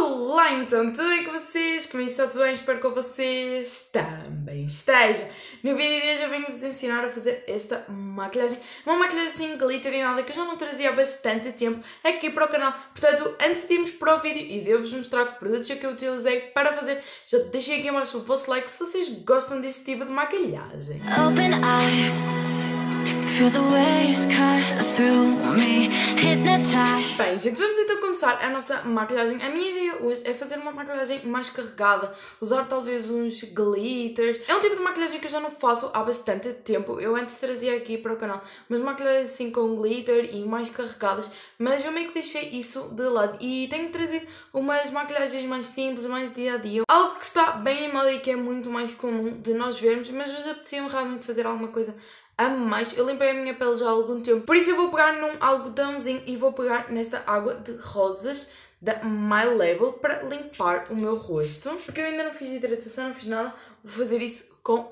Olá, então, tudo bem com vocês? Comigo está tudo bem? Espero que com vocês também esteja. No vídeo de hoje eu venho-vos ensinar a fazer esta maquilhagem. Uma maquilhagem assim, glitter e nada, que eu já não trazia há bastante tempo aqui para o canal. Portanto, antes de irmos para o vídeo e de eu vos mostrar que produtos é que eu utilizei para fazer, já deixei aqui embaixo o vosso like se vocês gostam deste tipo de maquilhagem. Open eye. Feel the waves cut through me, hypnotized. Bem, gente, vamos então começar a nossa maquilhagem. A minha ideia hoje é fazer uma maquilhagem mais carregada, usar talvez uns glitters. É um tipo de maquilhagem que eu já não faço há bastante tempo. Eu antes trazia aqui para o canal mas maquilhagens assim com glitter e mais carregadas, mas eu meio que deixei isso de lado e tenho trazido umas maquilhagens mais simples, mais dia a dia. Algo que está bem em moda e que é muito mais comum de nós vermos, mas hoje apetecia-me realmente fazer alguma coisa a mais. Eu limpei a minha pele já há algum tempo, por isso eu vou pegar num algodãozinho e vou pegar nesta água de rosas da My Label para limpar o meu rosto, porque eu ainda não fiz hidratação, não fiz nada. Vou fazer isso com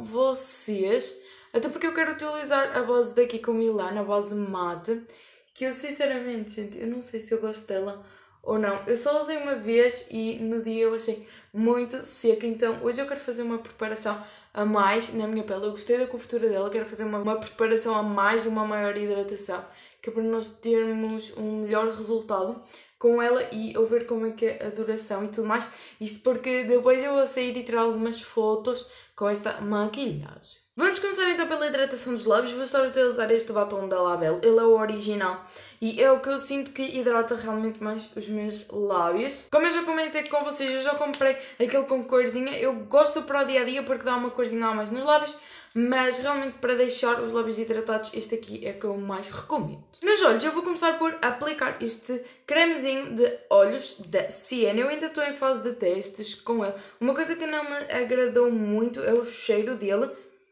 vocês, até porque eu quero utilizar a base daqui com Milano, a base mate, que eu sinceramente, gente, eu não sei se eu gosto dela ou não. Eu só usei uma vez e no dia eu achei muito seca, então hoje eu quero fazer uma preparação a mais na minha pele. Eu gostei da cobertura dela, quero fazer uma preparação a mais, uma maior hidratação, que é para nós termos um melhor resultado com ela e eu ver como é que é a duração e tudo mais. Isto porque depois eu vou sair e tirar algumas fotos com esta maquilhagem. Vamos começar então pela hidratação dos lábios. Vou estar a utilizar este batom da Label, ele é o original e é o que eu sinto que hidrata realmente mais os meus lábios. Como eu já comentei com vocês, eu já comprei aquele com corzinha. Eu gosto para o dia a dia porque dá uma corzinha a mais nos lábios, mas realmente para deixar os lábios hidratados, este aqui é que eu mais recomendo. Nos olhos eu vou começar por aplicar este cremezinho de olhos da Sienna. Eu ainda estou em fase de testes com ele. Uma coisa que não me agradou muito é o cheiro dele.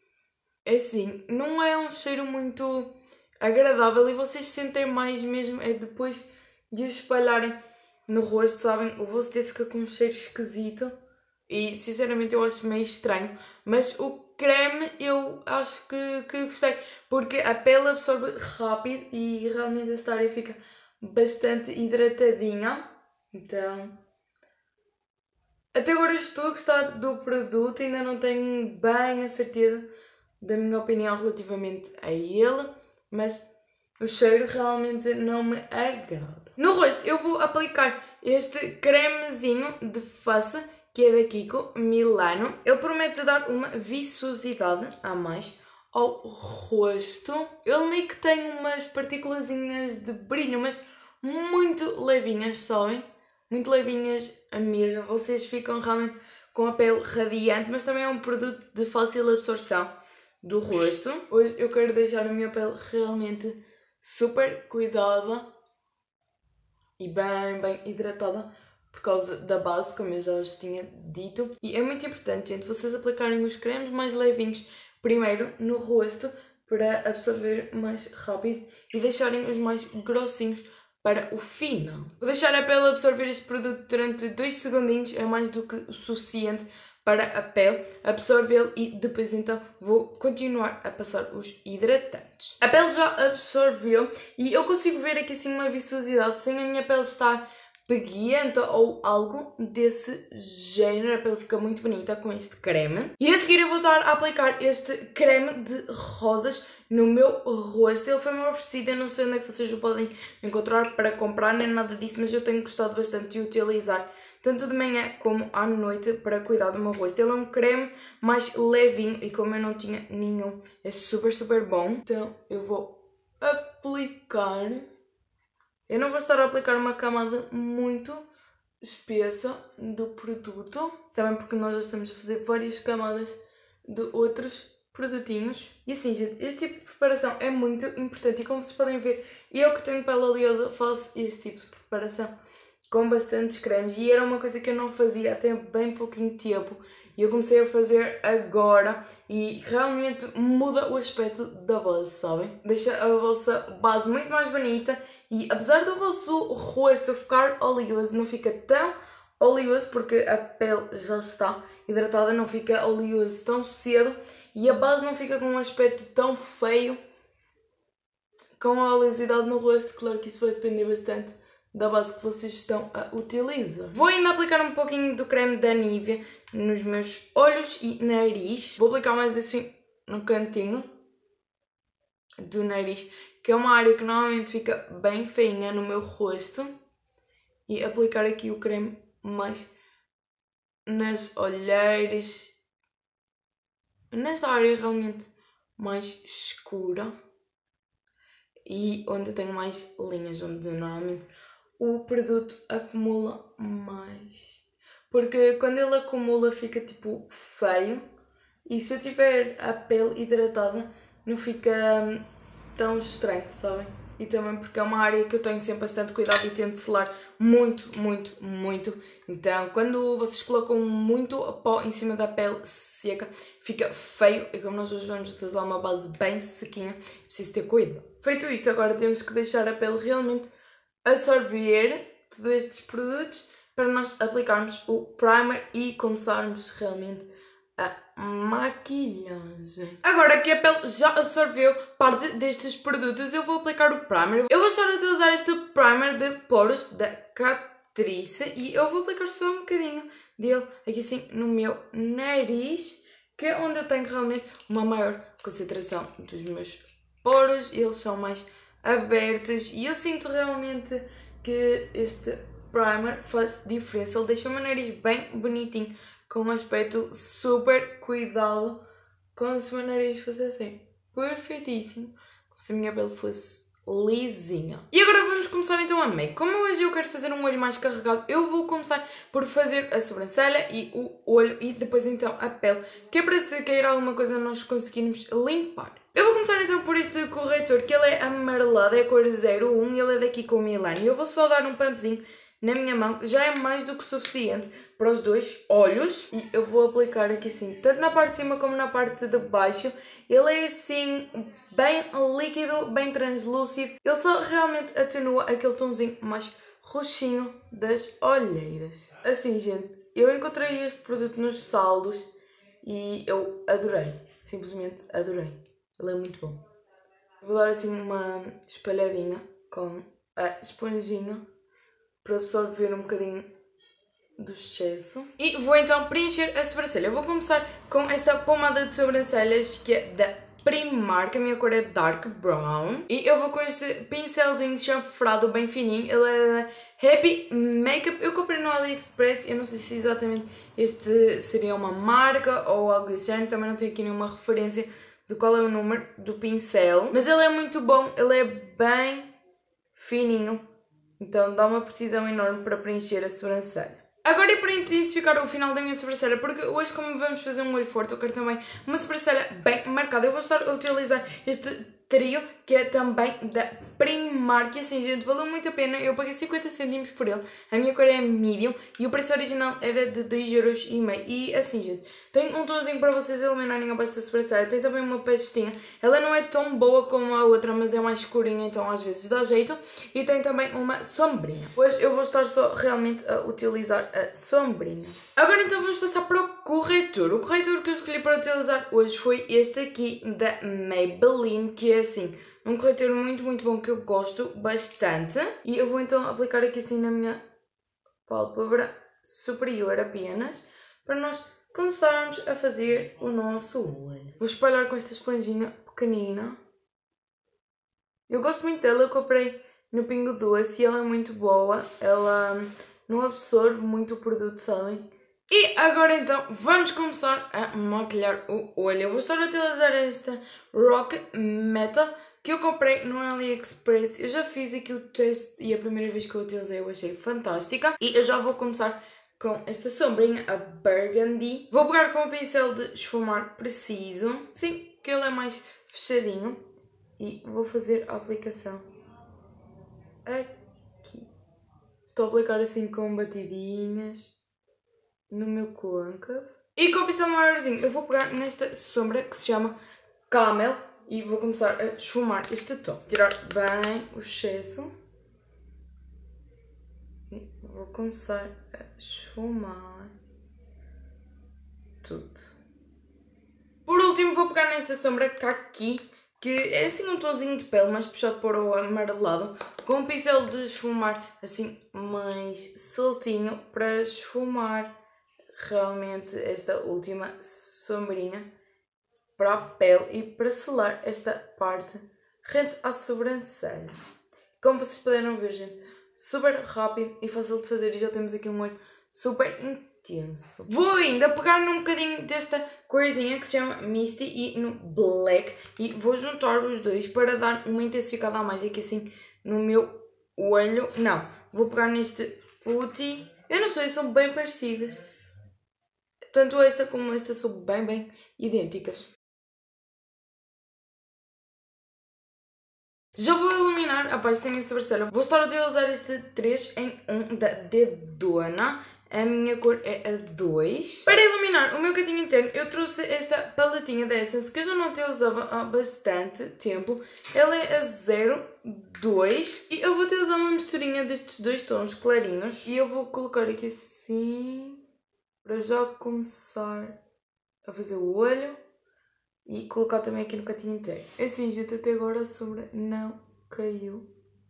É assim, não é um cheiro muito agradável e vocês sentem mais mesmo é depois de o espalharem no rosto, sabem? O vosso dedo fica com um cheiro esquisito e sinceramente eu acho meio estranho, mas o creme eu acho que gostei, porque a pele absorve rápido e realmente esta área fica bastante hidratadinha. Então, até agora estou a gostar do produto, ainda não tenho bem a certeza da minha opinião relativamente a ele, mas o cheiro realmente não me agrada. No rosto eu vou aplicar este cremezinho de face, que é da Kiko Milano. Ele promete dar uma viçosidade a mais ao rosto. Ele meio que tem umas partículazinhas de brilho, mas muito levinhas, sabem? Muito levinhas mesmo. Vocês ficam realmente com a pele radiante, mas também é um produto de fácil absorção do rosto. Hoje eu quero deixar a minha pele realmente super cuidada e bem hidratada por causa da base, como eu já vos tinha dito. E é muito importante, gente, vocês aplicarem os cremes mais levinhos primeiro no rosto para absorver mais rápido e deixarem os mais grossinhos para o final. Vou deixar a pele absorver este produto durante 2 segundinhos, é mais do que o suficiente para a pele absorvê-lo e depois então vou continuar a passar os hidratantes. A pele já absorveu e eu consigo ver aqui assim uma viçosidade sem a minha pele estar peguenta ou algo desse género. A pele fica muito bonita com este creme. E a seguir eu vou estar a aplicar este creme de rosas no meu rosto. Ele foi-me oferecido, eu não sei onde é que vocês o podem encontrar para comprar, nem nada disso, mas eu tenho gostado bastante de utilizar tanto de manhã como à noite para cuidar do meu rosto. Ele é um creme mais levinho e como eu não tinha nenhum, é super bom. Então eu vou aplicar. Eu não vou estar a aplicar uma camada muito espessa do produto, também porque nós já estamos a fazer várias camadas de outros produtinhos. E assim, gente, este tipo de preparação é muito importante e como vocês podem ver, eu que tenho pele oleosa faço este tipo de preparação com bastantes cremes e era uma coisa que eu não fazia até bem pouquinho tempo e eu comecei a fazer agora e realmente muda o aspecto da base, sabem? Deixa a vossa base muito mais bonita e apesar do vosso rosto ficar oleoso, não fica tão oleoso porque a pele já está hidratada, não fica oleoso tão cedo e a base não fica com um aspecto tão feio com a oleosidade no rosto. Claro que isso vai depender bastante da base que vocês estão a utilizar. Vou ainda aplicar um pouquinho do creme da Nivea nos meus olhos e nariz. Vou aplicar mais assim no cantinho do nariz, que é uma área que normalmente fica bem feinha no meu rosto. E aplicar aqui o creme mais nas olheiras, nesta área realmente mais escura e onde eu tenho mais linhas, onde normalmente o produto acumula mais, porque quando ele acumula fica tipo feio, e se eu tiver a pele hidratada não fica tão estranho, sabem? E também porque é uma área que eu tenho sempre bastante cuidado e tento selar muito. Então quando vocês colocam muito pó em cima da pele seca fica feio, e como nós hoje vamos utilizar uma base bem sequinha, preciso ter cuidado. Feito isto, agora temos que deixar a pele realmente absorver todos estes produtos para nós aplicarmos o primer e começarmos realmente a maquilhagem. Agora que a pele já absorveu parte destes produtos, eu vou aplicar o primer. Eu vou estar a utilizar este primer de poros da Catrice e eu vou aplicar só um bocadinho dele aqui assim no meu nariz, que é onde eu tenho realmente uma maior concentração dos meus poros, eles são mais abertos e eu sinto realmente que este primer faz diferença. Ele deixa o meu nariz bem bonitinho, com um aspecto super cuidado, como se o meu nariz fosse assim, perfeitíssimo, como se a minha pele fosse lisinha. E agora vamos começar então a make. Como hoje eu quero fazer um olho mais carregado, eu vou começar por fazer a sobrancelha e o olho e depois então a pele, que é para se cair alguma coisa nós conseguirmos limpar. Eu vou começar então por este corretor, que ele é amarelado, é a cor 01 e ele é daqui com o Milani. Eu vou só dar um pumpzinho na minha mão, já é mais do que suficiente para os dois olhos. E eu vou aplicar aqui assim, tanto na parte de cima como na parte de baixo. Ele é assim, bem líquido, bem translúcido. Ele só realmente atenua aquele tomzinho mais roxinho das olheiras. Assim, gente, eu encontrei este produto nos saldos e eu adorei, simplesmente adorei. Ele é muito bom. Vou dar assim uma espalhadinha com a esponjinha para absorver um bocadinho do excesso. E vou então preencher a sobrancelha. Eu vou começar com esta pomada de sobrancelhas que é da Primark, a minha cor é Dark Brown. E eu vou com este pincelzinho chanfrado bem fininho, ele é da Happy Makeup. Eu comprei no AliExpress, eu não sei se exatamente este seria uma marca ou algo desse género, também não tenho aqui nenhuma referência de qual é o número do pincel. Mas ele é muito bom, ele é bem fininho, então dá uma precisão enorme para preencher a sobrancelha. Agora é para intensificar o final da minha sobrancelha, porque hoje como vamos fazer um olho forte, eu quero também uma sobrancelha bem marcada. Eu vou estar a utilizar este trio, que é também da Primark, e assim, gente, valeu muito a pena. Eu paguei 50 cêntimos por ele, a minha cor é medium e o preço original era de 2,5€. E assim, gente, tem um tonzinho para vocês iluminarem abaixo da sobrancelha, tem também uma pastinha, ela não é tão boa como a outra, mas é mais escurinha, então às vezes dá jeito, e tem também uma sombrinha. Hoje eu vou estar só realmente a utilizar a sombrinha. Agora então vamos passar para o corretor. O corretor que eu escolhi para utilizar hoje foi este aqui da Maybelline, que é assim, um corretor muito bom que eu gosto bastante. E eu vou então aplicar aqui assim na minha pálpebra superior apenas, para nós começarmos a fazer o nosso olho. Vou espalhar com esta esponjinha pequenina. Eu gosto muito dela, eu comprei no Pingo Doce e ela é muito boa. Ela não absorve muito o produto, sabem? E agora então vamos começar a maquilhar o olho. Eu vou estar a utilizar esta Rock Metal que eu comprei no AliExpress. Eu já fiz aqui o teste e a primeira vez que eu utilizei eu achei fantástica. E eu já vou começar com esta sombrinha, a Burgundy. Vou pegar com o pincel de esfumar preciso. Sim, que ele é mais fechadinho. E vou fazer a aplicação aqui. Estou a aplicar assim com batidinhas no meu côncavo. E com o pincel maiorzinho eu vou pegar nesta sombra que se chama Camel e vou começar a esfumar este tom. Tirar bem o excesso. E vou começar a esfumar tudo. Por último vou pegar nesta sombra que está aqui, que que é assim um tonzinho de pele mais puxado para o amarelado, com um pincel de esfumar assim mais soltinho para esfumar realmente esta última sombrinha para a pele e para selar esta parte rente à sobrancelha. Como vocês puderam ver, gente, super rápido e fácil de fazer, e já temos aqui um olho super intenso. Vou ainda pegar num bocadinho desta corzinha que se chama Misty e no Black e vou juntar os dois para dar uma intensificada a mais aqui assim no meu olho. Não, vou pegar neste Putty. Eu não sei, são bem parecidas. Tanto esta como esta são bem idênticas. Já vou iluminar a parte da minha sobrancelha. Vou estar a utilizar este 3 em 1 da Dedona. A minha cor é a 2. Para iluminar o meu cantinho interno, eu trouxe esta paletinha da Essence que eu já não utilizava há bastante tempo. Ela é a 02 e eu vou utilizar uma misturinha destes dois tons clarinhos. E eu vou colocar aqui assim, para já começar a fazer o olho. E colocar também aqui no cantinho inteiro. Assim, gente, até agora a sombra não caiu.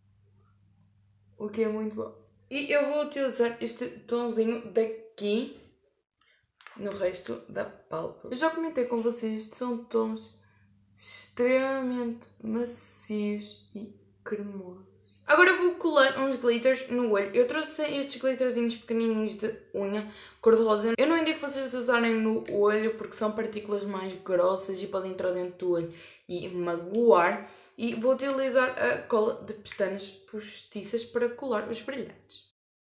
O que é muito bom. E eu vou utilizar este tonzinho daqui no resto da pálpebra. Eu já comentei com vocês, estes são tons extremamente macios e cremosos. Agora eu vou colar uns glitters no olho. Eu trouxe estes glitterzinhos pequenininhos de unha, cor-de-rosa. Eu não indico vocês utilizarem no olho porque são partículas mais grossas e podem entrar dentro do olho e magoar. E vou utilizar a cola de pestanas postiças para colar os brilhantes.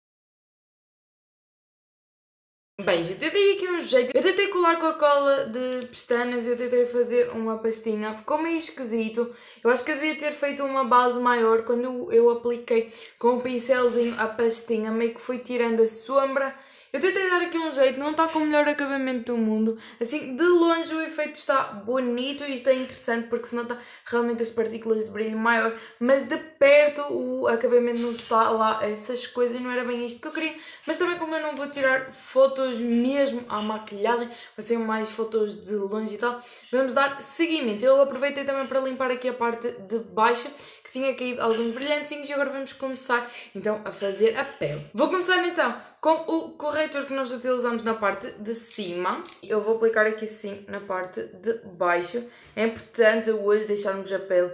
Bem, gente, eu dei aqui um jeito. Eu tentei colar com a cola de pestanas, eu tentei fazer uma pastinha, ficou meio esquisito. Eu acho que eu devia ter feito uma base maior. Quando eu apliquei com um pincelzinho a pastinha, meio que fui tirando a sombra. Eu tentei dar aqui um jeito, não está com o melhor acabamento do mundo. Assim, de longe o efeito está bonito e está interessante porque se nota realmente as partículas de brilho maior. Mas de perto o acabamento não está lá, essas coisas, não era bem isto que eu queria. Mas também como eu não vou tirar fotos mesmo à maquilhagem, vai ser mais fotos de longe e tal, vamos dar seguimento. Eu aproveitei também para limpar aqui a parte de baixo, que tinha caído alguns brilhantezinhos, e agora vamos começar então a fazer a pele. Vou começar então com o corretor que nós utilizamos na parte de cima. Eu vou aplicar aqui sim na parte de baixo. É importante hoje deixarmos a pele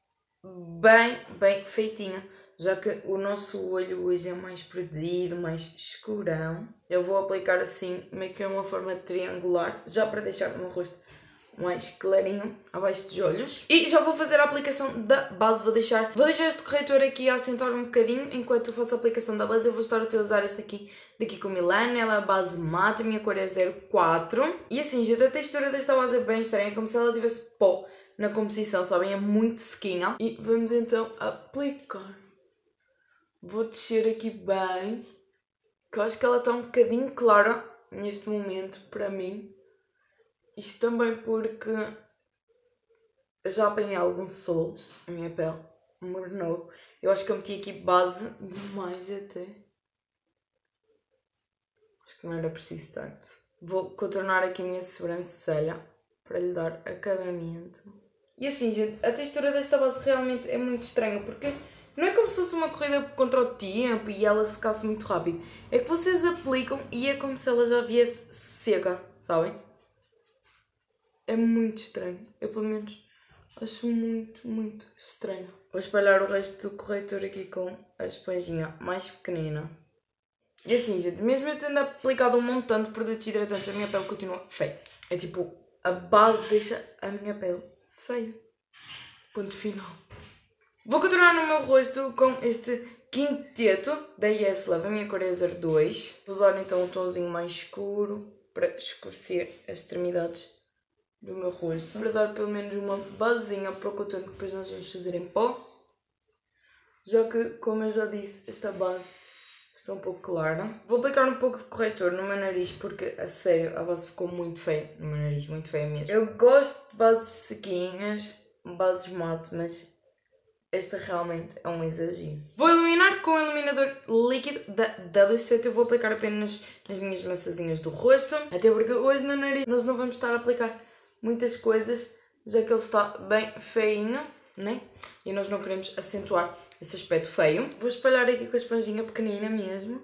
bem feitinha, já que o nosso olho hoje é mais produzido, mais escurão. Eu vou aplicar assim, meio que uma forma triangular, já para deixar o meu rosto mais clarinho abaixo dos olhos. E já vou fazer a aplicação da base. Vou deixar este corretor aqui a assentar um bocadinho. Enquanto eu faço a aplicação da base, eu vou estar a utilizar este daqui com Milani. Ela é a base mate, a minha cor é 04. E assim, gente, a textura desta base é bem estranha, como se ela tivesse pó na composição, sabem? É muito sequinha. E vamos então aplicar. Vou descer aqui bem, que eu acho que ela está um bocadinho clara neste momento para mim. Isto também porque eu já apanhei algum sol, a minha pele mornou. Eu acho que eu meti aqui base demais até. Acho que não era preciso tanto. Vou contornar aqui a minha sobrancelha para lhe dar acabamento. E assim, gente, a textura desta base realmente é muito estranha porque não é como se fosse uma corrida contra o tempo e ela secasse muito rápido. É que vocês aplicam e é como se ela já viesse seca, sabem? É muito estranho. Eu, pelo menos, acho muito estranho. Vou espalhar o resto do corretor aqui com a esponjinha mais pequenina. E assim, gente, mesmo eu tendo aplicado um montão de produtos hidratantes, a minha pele continua feia. É tipo, a base deixa a minha pele feia. Ponto final. Vou continuar no meu rosto com este quinteto da Yes Love. A minha cor é 02. Vou usar então um tomzinho mais escuro para escurecer as extremidades do meu rosto, para dar pelo menos uma basezinha para o contorno que depois nós vamos fazer em pó, já que, como eu já disse, esta base está um pouco clara. Vou aplicar um pouco de corretor no meu nariz porque, a sério, a base ficou muito feia no meu nariz, muito feia mesmo. Eu gosto de bases sequinhas, bases mate, mas esta realmente é um exagero. Vou iluminar com o iluminador líquido da W7. Eu vou aplicar apenas nas minhas maçãzinhas do rosto, até porque hoje no nariz nós não vamos estar a aplicar muitas coisas já que ele está bem feinho, né? E nós não queremos acentuar esse aspecto feio. Vou espalhar aqui com a esponjinha pequenina mesmo.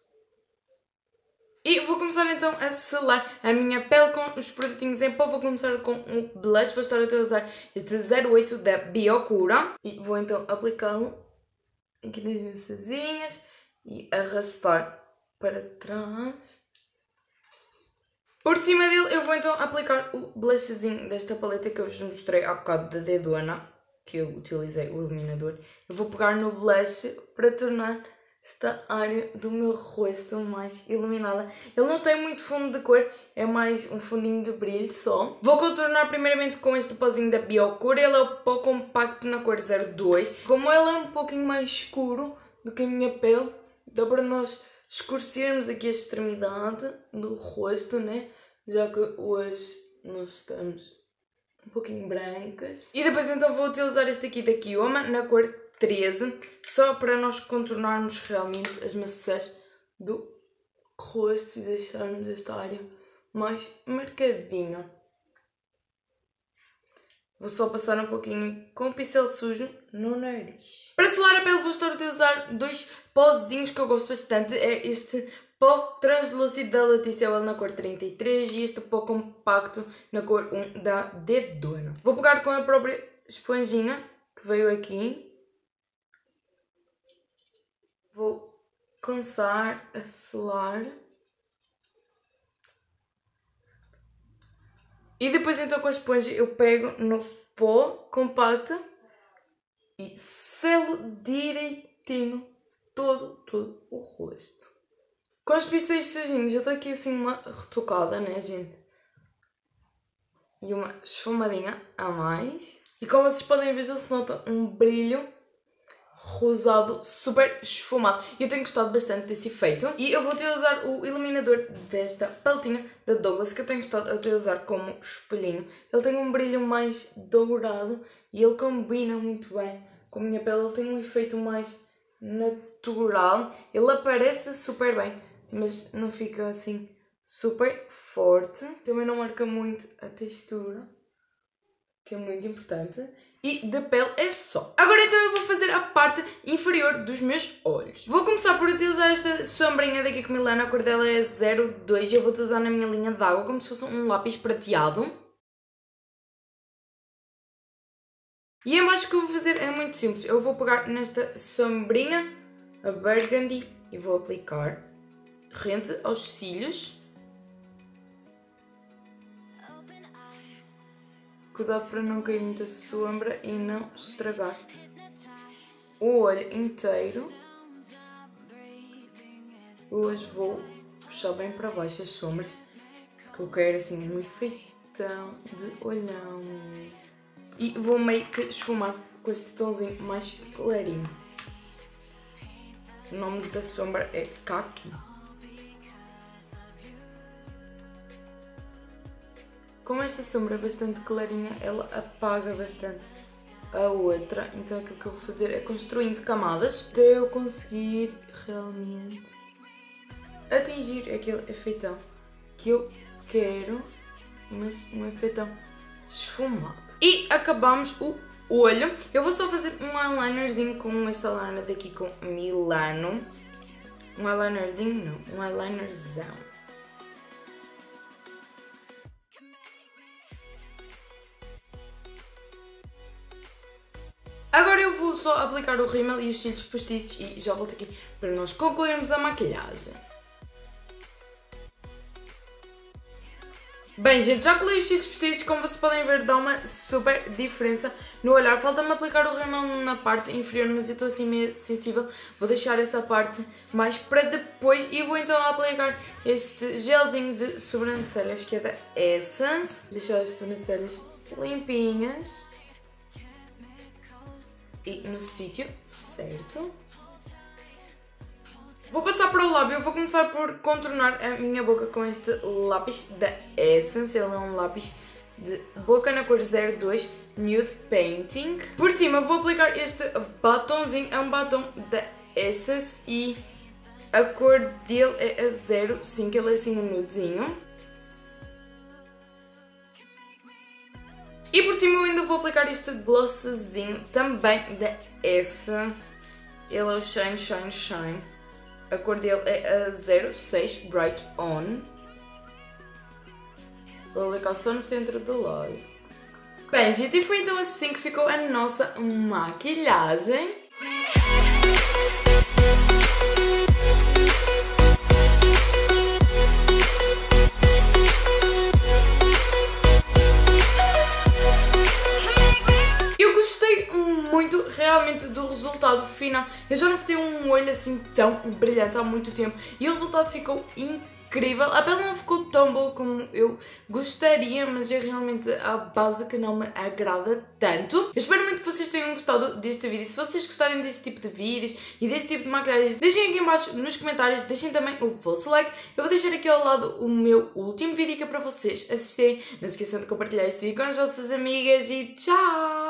E vou começar então a selar a minha pele com os produtinhos em pó. Vou começar com um blush. Vou estar a utilizar este 08 da Biocura. E vou então aplicá-lo aqui nas minhas asinhas e arrastar para trás. Por cima dele eu vou então aplicar o blushzinho desta paleta que eu vos mostrei há bocado da Dedona, que eu utilizei o iluminador. Eu vou pegar no blush para tornar esta área do meu rosto mais iluminada. Ele não tem muito fundo de cor, é mais um fundinho de brilho só. Vou contornar primeiramente com este pozinho da Biocura. Ele é o pó compacto na cor 02. Como ele é um pouquinho mais escuro do que a minha pele, dá para nós escurecermos aqui a extremidade do rosto, né? Já que hoje nós estamos um pouquinho brancas. E depois então vou utilizar este aqui da Kioma na cor 13, só para nós contornarmos realmente as maçãs do rosto e deixarmos esta área mais marcadinha. Vou só passar um pouquinho com o pincel sujo no nariz. Para selar a pele vou estar a utilizar dois pozinhos que eu gosto bastante. É este pó translúcido da Letícia Well na cor 33 e este pó compacto na cor 1 da Dedona. Vou pegar com a própria esponjinha que veio aqui. Vou começar a selar. E depois então com a esponja eu pego no pó compacto e selo direitinho todo o rosto. Com os pincéis sujinhos eu dou aqui assim uma retocada, né gente? E uma esfumadinha a mais. E como vocês podem ver já se nota um brilho rosado super esfumado. Eu tenho gostado bastante desse efeito. E eu vou utilizar o iluminador desta paletinha da Douglas, que eu tenho gostado de utilizar como espelhinho. Ele tem um brilho mais dourado e ele combina muito bem com a minha pele. Ele tem um efeito mais natural. Ele aparece super bem, mas não fica assim super forte. Também não marca muito a textura, que é muito importante. E da pele é só. Agora então eu vou fazer a parte inferior dos meus olhos. Vou começar por utilizar esta sombrinha daqui com Milana, a cor dela é 02 e eu vou utilizar na minha linha d'água como se fosse um lápis prateado. E em baixo o que eu vou fazer é muito simples. Eu vou pegar nesta sombrinha, a Burgundy, e vou aplicar rente aos cílios. Cuidado para não cair muita sombra e não estragar o olho inteiro. Hoje vou puxar bem para baixo as sombras, que eu quero assim um efeitão de olhão. E vou meio que esfumar com este tomzinho mais clarinho. O nome da sombra é Kaki. Como esta sombra é bastante clarinha, ela apaga bastante a outra. Então aquilo que eu vou fazer é construindo camadas até eu conseguir realmente atingir aquele efeitão que eu quero, mas um efeitão esfumado. E acabamos o olho. Eu vou só fazer um eyelinerzinho com esta eyeliner daqui com Milano. Um eyelinerzinho não, um eyelinerzão. Agora eu vou só aplicar o rímel e os cílios postiços e já volto aqui para nós concluirmos a maquilhagem. Bem gente, já colei os cílios postiços, como vocês podem ver dá uma super diferença no olhar. Falta-me aplicar o rímel na parte inferior, mas eu estou assim meio sensível. Vou deixar essa parte mais para depois e vou então aplicar este gelzinho de sobrancelhas que é da Essence. Deixar as sobrancelhas limpinhas e no sítio certo. Vou passar para o lábio. Vou começar por contornar a minha boca com este lápis da Essence. Ele é um lápis de boca na cor 02 Nude Painting. Por cima vou aplicar este batonzinho. É um batom da Essence e a cor dele é a 05. Ele é assim um nudezinho. E por cima eu ainda vou aplicar este glosszinho também da Essence. Ele é o Shine Shine Shine. A cor dele é a 06 Bright On. Vou aplicar só no centro do lábio. Bem, gente, e foi então assim que ficou a nossa maquilhagem. Realmente do resultado final. Eu já não fazia um olho assim tão brilhante há muito tempo e o resultado ficou incrível. A pele não ficou tão boa como eu gostaria, mas é realmente a base que não me agrada tanto. Eu espero muito que vocês tenham gostado deste vídeo. Se vocês gostarem deste tipo de vídeos e deste tipo de maquilhagens, deixem aqui em baixo nos comentários, deixem também o vosso like. Eu vou deixar aqui ao lado o meu último vídeo que é para vocês assistirem. Não se esqueçam de compartilhar este vídeo com as vossas amigas e tchau!